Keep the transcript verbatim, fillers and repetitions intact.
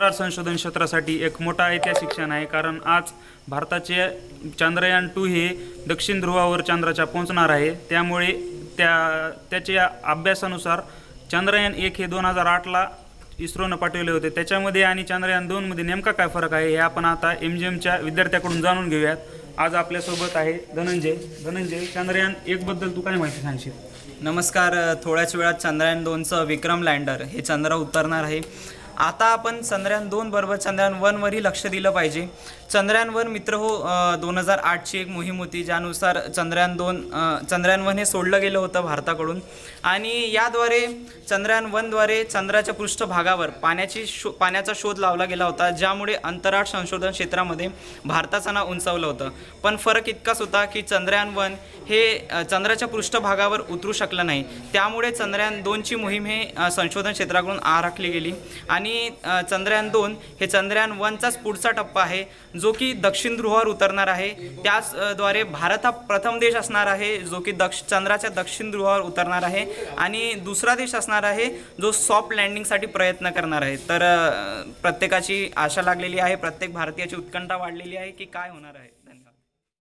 संशोधन क्षेत्रासाठी एक मोठा ऐतिहासिक क्षण आहे, कारण आज भारताचे चांद्रयान टू हे दक्षिण ध्रुवावर चंद्राच्या पोहोचणार आहे। त्यामुळे त्या त्याच्या अभ्यासानुसार चांद्रयान एक हे दोन हजार आठला इस्रोनं पाठवले होते। त्याच्यामध्ये आणि चांद्रयान दोनमध्ये नेमका काय फरक आहे हे आपण आता एम जी एमच्या विद्यार्थ्याकडून जाणून घेऊयात। आज आपल्यासोबत आहे धनंजय। धनंजय, चांद्रयान एक बद्दल तू काय माहिती सांगशील? नमस्कार। थोड्याच वेळात चांद्रयान दोनचं विक्रम लँडर हे चंद्रावर उतरणार आहे। आता आपण चंद्रयान दोन बरोबर चंद्रयान वनवरही लक्ष दिलं पाहिजे। चंद्रयान वन मित्र हो दोन हजार आठची एक मोहीम होती, ज्यानुसार चंद्रयान दोन चंद्रयान वन हे सोडलं गेलं होतं भारताकडून, आणि याद्वारे चंद्रयान वनद्वारे चंद्राच्या पृष्ठभागावर पाण्याची शो पाण्याचा शोध लावला गेला होता, ज्यामुळे अंतराळ संशोधन क्षेत्रामध्ये भारताचं नाव उंचावलं होतं। पण फरक इतकाच होता की चंद्रयान वन हे चंद्राच्या पृष्ठभागावर उतरू शकलं नाही, त्यामुळे चंद्रयान दोनची मोहीम हे संशोधन क्षेत्राकडून आराखली गेली आणि चंद्रयान दोन हे चंद्रयान वनचाच पुढचा टप्पा आहे, जो की दक्षिण ध्रुवावर उतरणार आहे। त्याचद्वारे भारत हा प्रथम देश असणार आहे जो की दक्ष चंद्राच्या दक्षिण ध्रुवावर उतरणार आहे, आणि दुसरा देश असणार आहे जो सॉफ्ट लँडिंगसाठी प्रयत्न करणार आहे। तर प्रत्येकाची आशा लागलेली आहे, प्रत्येक भारतीयाची उत्कंठा वाढलेली आहे की काय होणार आहे।